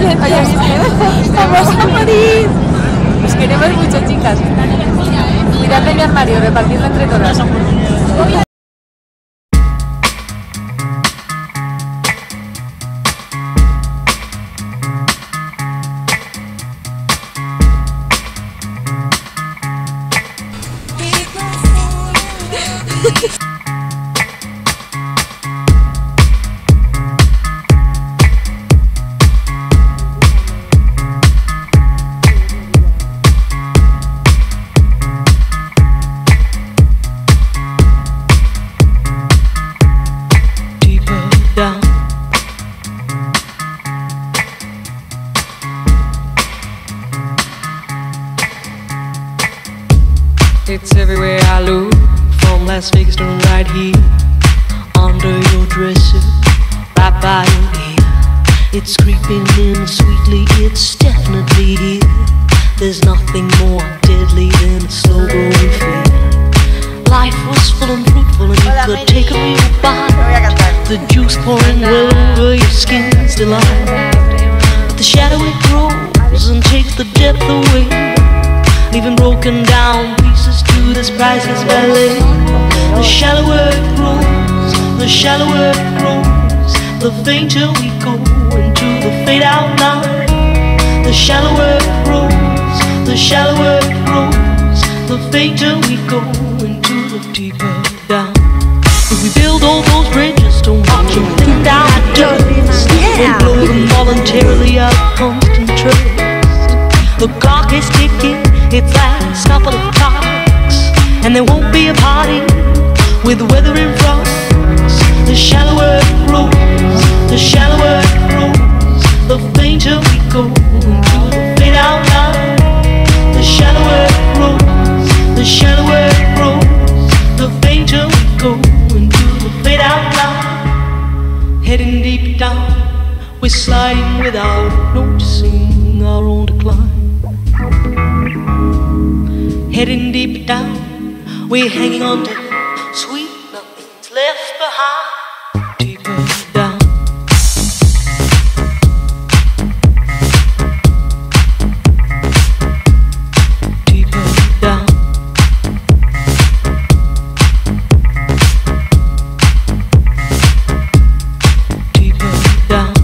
¡Vamos a morir! Os queremos mucho, chicas. Cuidad de mi armario, repartirlo entre todas. It's everywhere I look, from Las Vegas to right here, under your dresser, right by your ear. It's creeping in sweetly, it's definitely here. There's nothing more deadly than a slow-growing fear. Life was full and fruitful and you could take a real bite. The juice pouring well over your skin's delight. But the shadow it grows and takes the depth away, leaving broken down pieces to this priceless ballet. The shallower it grows, the shallower it grows, the fainter we go into the fade out line. The shallower it grows, the shallower it grows, the fainter we go into the deeper down. If we build all those bridges, don't watch them thin down to dust. Don't blow them voluntarily out of constant trust. The clock is ticking, its last couple of clocks, and there won't be a party with the weather in front. The shallower it grows, the shallower it grows, the fainter we go into the fade out line. The shallower it grows, the shallower it grows, the fainter we go into the fade out line. Heading deep down, we're sliding without noticing our own decline. Heading deep down, we're hanging on to sweet nothing's left behind. Deeper down. Deeper down. Deeper down.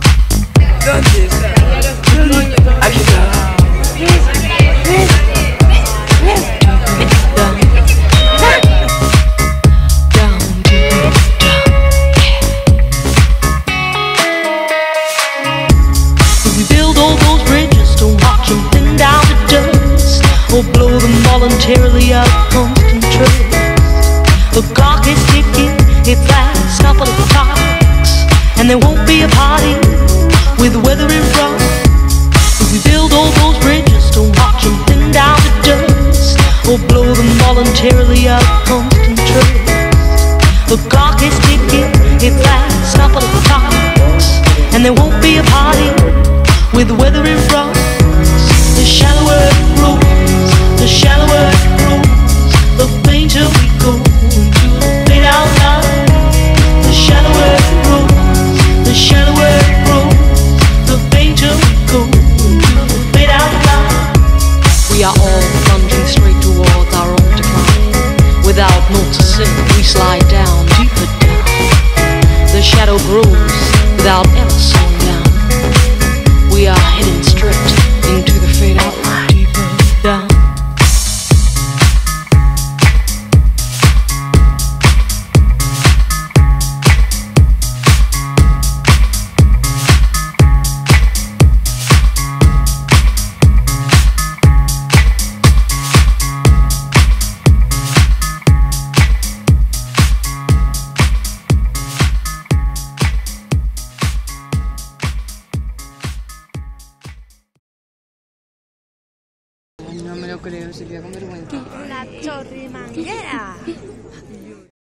Or blow them voluntarily out of constant trust. The clock is ticking, its last couple of clocks, and there won't be a party with the weather in front. If we build all those bridges, don't watch them thin down to dust. Or blow them voluntarily out of constant trust. The clock is ticking, its last couple of clocks, and there won't be a party with the weather in front. The shallower it grows, the shallower it grows, the fainter we go into the fade out line. The shallower it grows, the shallower it grows, the fainter we go into the fade out line. We are all plunging straight towards our own decline. Without noticing, we slide down, deeper down. The shadow grows without ever slowing down. We are heading straight into the fade out line. Deeper down. No me lo creo, Silvia, con vergüenza. La chorrimanguera.